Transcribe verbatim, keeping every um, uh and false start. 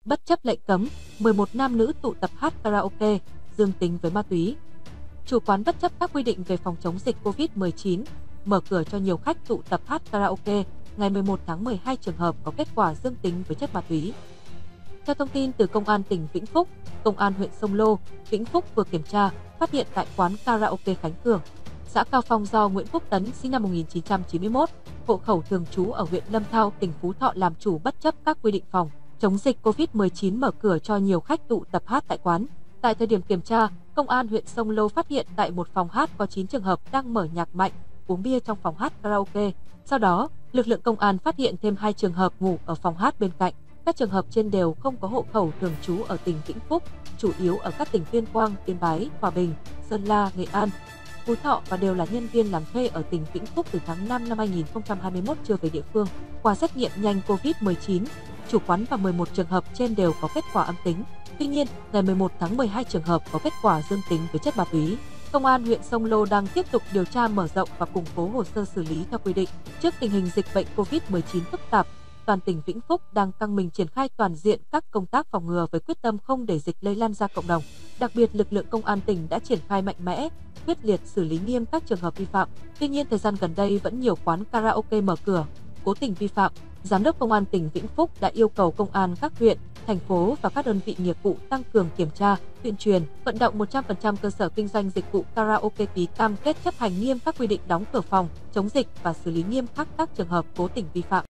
Bất chấp lệnh cấm, mười một nam nữ tụ tập hát karaoke, dương tính với ma túy. Chủ quán bất chấp các quy định về phòng chống dịch Covid mười chín, mở cửa cho nhiều khách tụ tập hát karaoke. Ngày mười một tháng mười hai, trường hợp có kết quả dương tính với chất ma túy. Theo thông tin từ Công an tỉnh Vĩnh Phúc, Công an huyện Sông Lô, Vĩnh Phúc vừa kiểm tra, phát hiện tại quán karaoke Khánh Cường, xã Cao Phong do Nguyễn Quốc Tấn sinh năm một nghìn chín trăm chín mươi mốt, hộ khẩu thường trú ở huyện Lâm Thao, tỉnh Phú Thọ làm chủ bất chấp các quy định phòng chống dịch Covid mười chín, mở cửa cho nhiều khách tụ tập hát tại quán. Tại thời điểm kiểm tra, Công an huyện Sông Lô phát hiện tại một phòng hát có chín trường hợp đang mở nhạc mạnh, uống bia trong phòng hát karaoke. Sau đó, lực lượng công an phát hiện thêm hai trường hợp ngủ ở phòng hát bên cạnh. Các trường hợp trên đều không có hộ khẩu thường trú ở tỉnh Vĩnh Phúc, chủ yếu ở các tỉnh Tuyên Quang, Yên Bái, Hòa Bình, Sơn La, Nghệ An, Phú Thọ và đều là nhân viên làm thuê ở tỉnh Vĩnh Phúc từ tháng năm năm hai nghìn không trăm hai mươi mốt chưa về địa phương. Qua xét nghiệm nhanh Covid mười chín, chủ quán và mười một trường hợp trên đều có kết quả âm tính. Tuy nhiên, ngày mười một tháng mười hai, trường hợp có kết quả dương tính với chất ma túy. Công an huyện Sông Lô đang tiếp tục điều tra mở rộng và củng cố hồ sơ xử lý theo quy định. Trước tình hình dịch bệnh Covid mười chín phức tạp, toàn tỉnh Vĩnh Phúc đang căng mình triển khai toàn diện các công tác phòng ngừa với quyết tâm không để dịch lây lan ra cộng đồng. Đặc biệt, lực lượng công an tỉnh đã triển khai mạnh mẽ, quyết liệt xử lý nghiêm các trường hợp vi phạm. Tuy nhiên, thời gian gần đây vẫn nhiều quán karaoke mở cửa, cố tình vi phạm. Giám đốc Công an tỉnh Vĩnh Phúc đã yêu cầu công an các huyện, thành phố và các đơn vị nghiệp vụ tăng cường kiểm tra, tuyên truyền, vận động một trăm phần trăm cơ sở kinh doanh dịch vụ karaoke ký cam kết chấp hành nghiêm các quy định đóng cửa phòng, chống dịch và xử lý nghiêm khắc các trường hợp cố tình vi phạm.